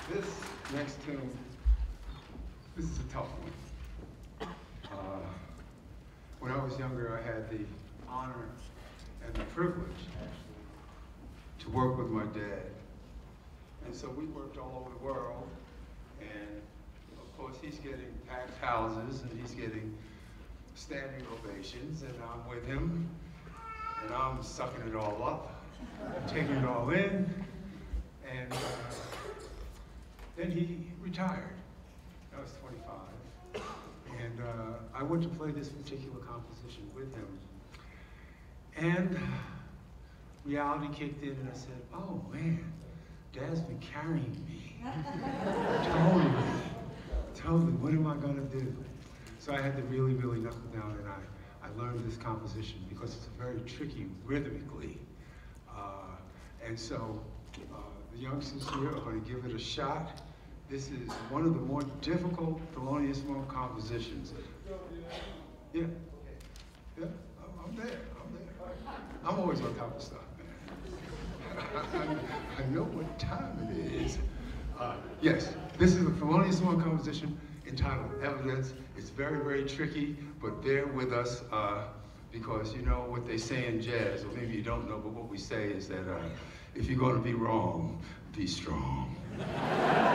This next tune, this is a tough one. When I was younger, I had the honor and the privilege to work with my dad. And so we worked all over the world, and of course he's getting packed houses and he's getting standing ovations, and I'm with him, and I'm sucking it all up, taking it all in, and then he retired. I was 25, and I went to play this particular composition with him, and reality kicked in, and I said, oh man, Dad's been carrying me. Totally, what am I gonna do? So I had to really, really knuckle down, and I learned this composition because it's very tricky rhythmically. And so the youngsters here are gonna give it a shot. This is one of the more difficult Thelonious Monk compositions. Yeah, yeah, I'm there. I'm always on top of stuff, man. I know what time it is. Yes, this is a Thelonious Monk composition entitled Evidence. It's very, very tricky, but bear with us because you know what they say in jazz, or maybe you don't know, but what we say is that if you're gonna be wrong, be strong.